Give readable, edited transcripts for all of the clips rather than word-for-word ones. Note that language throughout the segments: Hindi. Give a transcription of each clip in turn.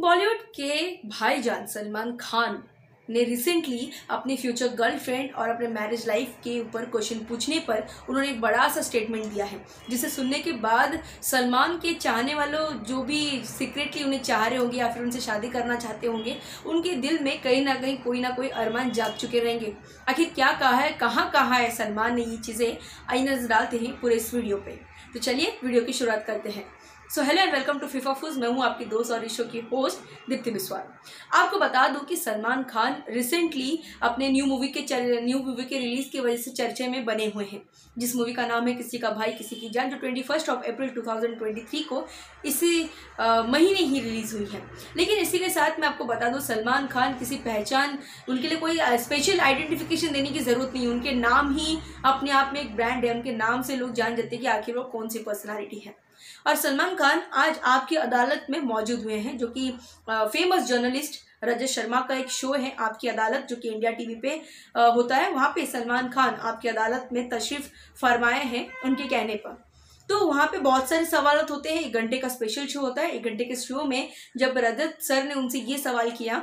बॉलीवुड के भाईजान सलमान खान ने रिसेंटली अपनी फ्यूचर गर्लफ्रेंड और अपने मैरिज लाइफ के ऊपर क्वेश्चन पूछने पर उन्होंने एक बड़ा सा स्टेटमेंट दिया है, जिसे सुनने के बाद सलमान के चाहने वालों जो भी सीक्रेटली उन्हें चाह रहे होंगे या फिर उनसे शादी करना चाहते होंगे, उनके दिल में कहीं ना कोई अरमान जाग चुके रहेंगे। आखिर क्या कहा है सलमान ने ये चीज़ें, आई नजर डालते हैं पूरे इस वीडियो पे। तो चलिए वीडियो की शुरुआत करते हैं। So hello and welcome to FIFA फूज। मैं हूं आपकी दोस्त और इस शो की होस्ट दीप्ति बिस्वाल। आपको बता दूं कि सलमान खान रिसेंटली अपने न्यू मूवी के रिलीज की वजह से चर्चे में बने हुए हैं, जिस मूवी का नाम है किसी का भाई किसी की जान, जो 21 अप्रैल 2023 को इसी महीने ही रिलीज हुई है। लेकिन इसी के साथ मैं आपको बता दूं, सलमान खान किसी पहचान, उनके लिए कोई स्पेशल आइडेंटिफिकेशन देने की जरूरत नहीं है। उनके नाम ही अपने आप में एक ब्रांड है। उनके नाम से लोग जान जाते हैं कि आखिर वो कौन सी पर्सनालिटी है। और सलमान खान आज आपकी अदालत में मौजूद हुए हैं, जो कि फेमस जर्नलिस्ट रजत शर्मा का एक शो है आपकी अदालत, जो कि इंडिया टीवी पे होता है। वहाँ पे सलमान खान आपकी अदालत में तशरीफ फरमाए हैं उनके कहने पर। तो वहाँ पे बहुत सारे सवाल होते हैं। 1 घंटे का स्पेशल शो होता है। 1 घंटे के शो में जब रजत सर ने उनसे ये सवाल किया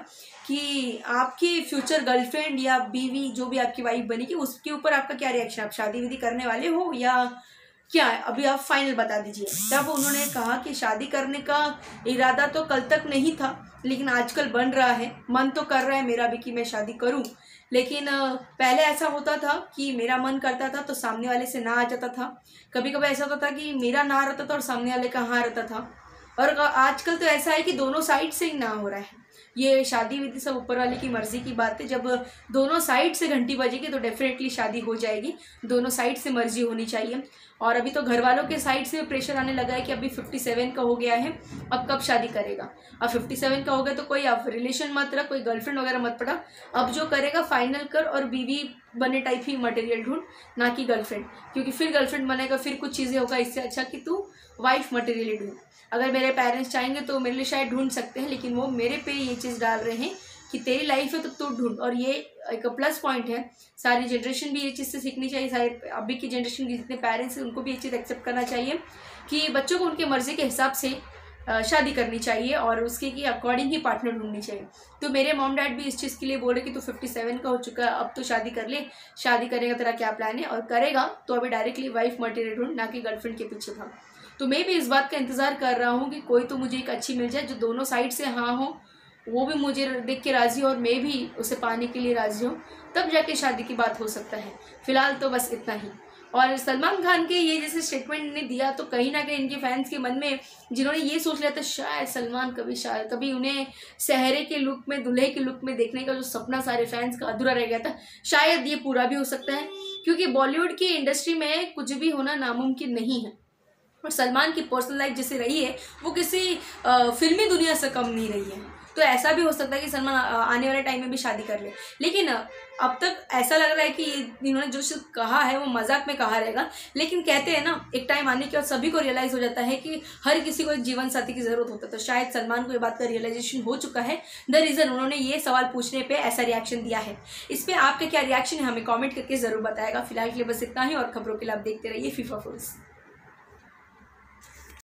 कि आपकी फ्यूचर गर्लफ्रेंड या बीवी जो भी आपकी वाइफ बनेगी, उसके ऊपर आपका क्या रिएक्शन, आप शादी विधि करने वाले हो या क्या है, अभी आप फाइनल बता दीजिए। तब उन्होंने कहा कि शादी करने का इरादा तो कल तक नहीं था, लेकिन आजकल बन रहा है, मन तो कर रहा है मेरा भी कि मैं शादी करूं। लेकिन पहले ऐसा होता था कि मेरा मन करता था तो सामने वाले से ना आ जाता था। कभी कभी ऐसा होता था कि मेरा ना रहता था और सामने वाले का हाँ रहता था। और आजकल तो ऐसा है कि दोनों साइड से ही ना हो रहा है। ये शादी विधि सब ऊपर वाले की मर्जी की बात है। जब दोनों साइड से घंटी बजेगी तो डेफिनेटली शादी हो जाएगी। दोनों साइड से मर्जी होनी चाहिए। और अभी तो घर वालों के साइड से प्रेशर आने लगा है कि अभी 57 का हो गया है, अब कब शादी करेगा। अब 57 का हो गया तो कोई अब रिलेशन मत रख, कोई गर्लफ्रेंड वगैरह मत पड़ा। अब जो करेगा फाइनल कर और बीवी बने टाइप ही मटेरियल ढूंढ, ना कि गर्लफ्रेंड। क्योंकि फिर गर्लफ्रेंड बनेगा फिर कुछ चीज़ें होगा। इससे अच्छा कि तू वाइफ मटेरियल ढूंढ। अगर मेरे पेरेंट्स चाहेंगे तो मेरे लिए शायद ढूंढ सकते हैं, लेकिन वो मेरे पे ये चीज़ डाल रहे हैं कि तेरी लाइफ है तो तू ढूंढ। और ये एक प्लस पॉइंट है। सारी जनरेशन भी ये चीज़ से सीखनी चाहिए। सारे अभी की जनरेशन के जितने पेरेंट्स हैं उनको भी ये चीज़ एक्सेप्ट करना चाहिए कि बच्चों को उनके मर्जी के हिसाब से शादी करनी चाहिए और उसके की अकॉर्डिंग ही पार्टनर ढूंढनी चाहिए। तो मेरे मॉम डैड भी इस चीज़ के लिए बोल रहे कि तू 57 का हो चुका है, अब तो शादी कर ले। शादी करेगा तेरा क्या प्लान है, और करेगा तो अभी डायरेक्टली वाइफ मटेरियल ढूंढ, ना कि गर्लफ्रेंड के पीछे भाग। तो मैं भी इस बात का इंतज़ार कर रहा हूँ कि कोई तो मुझे एक अच्छी मिल जाए जो दोनों साइड से हाँ हो, वो भी मुझे देख के राज़ी हो और मैं भी उसे पाने के लिए राज़ी हूँ, तब जाके शादी की बात हो सकता है। फिलहाल तो बस इतना ही। और सलमान खान के ये जैसे स्टेटमेंट ने दिया तो कहीं ना कहीं इनके फैंस के मन में, जिन्होंने ये सोच लिया था शायद सलमान कभी उन्हें सहरे के लुक में, दूल्हे के लुक में देखने का जो सपना सारे फैंस का अधूरा रह गया था, शायद ये पूरा भी हो सकता है। क्योंकि बॉलीवुड की इंडस्ट्री में कुछ भी होना नामुमकिन नहीं है। और सलमान की पर्सनल लाइफ जैसे रही है वो किसी फिल्मी दुनिया से कम नहीं रही है। तो ऐसा भी हो सकता है कि सलमान आने वाले टाइम में भी शादी कर ले। लेकिन अब तक ऐसा लग रहा है कि इन्होंने जो कहा है वो मजाक में कहा रहेगा। लेकिन कहते हैं ना, एक टाइम आने के बाद सभी को रियलाइज़ हो जाता है कि हर किसी को एक जीवन साथी की ज़रूरत होता है। तो शायद सलमान को ये बात का रियलाइजेशन हो चुका है, द रीज़न उन्होंने ये सवाल पूछने पर ऐसा रिएक्शन दिया है। इस पर आपका क्या रिएक्शन है हमें कॉमेंट करके ज़रूर बताएगा। फिलहाल के लिए बस इतना ही, और खबरों के लिए आप देखते रहिए फीफा फूज।